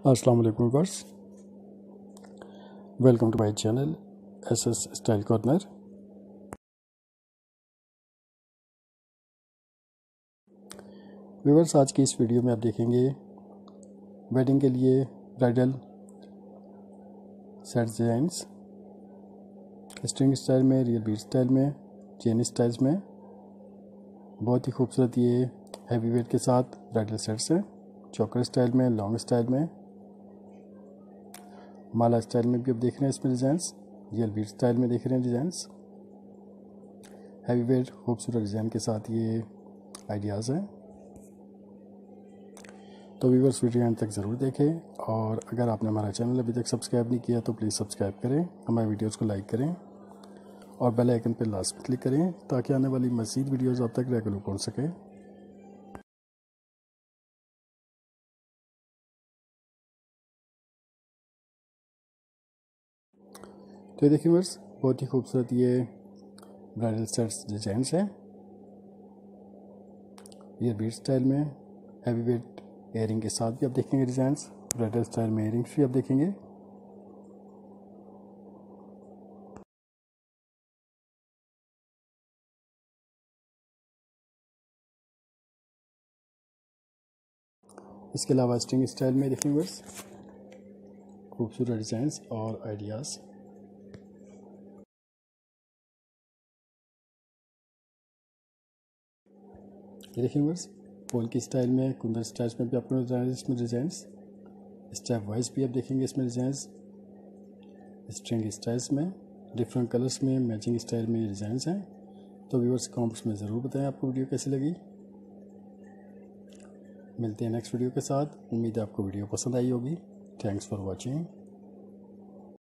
अस्सलाम वालेकुम viewers, welcome to my channel SS style corner. Viewers, आज की इस वीडियो में आप देखेंगे वेडिंग के लिए bridal set designs string style में, रियल बीट स्टाइल में, चेन स्टाइल्स में। बहुत ही खूबसूरत ये हैवी वेट के साथ ब्राइडल सेट्स हैं। चोकर स्टाइल में, लॉन्ग स्टाइल में, माला स्टाइल में भी आप देख रहे हैं इसमें डिज़ाइंस। रियल बीट स्टाइल में देख रहे हैं डिज़ाइंस। हैवी वेट खूबसूरत डिज़ाइन के साथ ये आइडियाज़ हैं। तो व्यूअर्स, वीडियो अंत तक ज़रूर देखें, और अगर आपने हमारा चैनल अभी तक सब्सक्राइब नहीं किया तो प्लीज़ सब्सक्राइब करें, हमारे वीडियोज़ को लाइक करें और बेल आइकन पर लास्ट में क्लिक करें ताकि आने वाली मज़ीद वीडियोज़ आप तक रेगुलर पहुँच सकें। तो ये देखिए व्यूअर्स, बहुत ही खूबसूरत ये ब्राइडल सेट्स डिजाइंस हैं। ये बीट स्टाइल में हैवी वेट एयरिंग के साथ भी आप देखेंगे डिजाइंस। ब्राइडल स्टाइल में एयरिंग्स भी आप देखेंगे। इसके अलावा स्ट्रिंग स्टाइल में देखेंगे व्यूअर्स खूबसूरत डिजाइंस और आइडियाज़। ये देखिए व्यूअर्स, पोल की स्टाइल में, कुंदन स्टाइल्स में भी आपको इसमें डिजाइंस। स्टेप वाइज भी आप देखेंगे इसमें डिजाइंस। स्ट्रिंग स्टाइल्स में, डिफरेंट कलर्स में, मैचिंग स्टाइल में ये डिजाइंस हैं। तो व्यूअर्स कमेंट्स में ज़रूर बताएं आपको वीडियो कैसी लगी। मिलते हैं नेक्स्ट वीडियो के साथ। उम्मीद है आपको वीडियो पसंद आई होगी। Thanks for watching.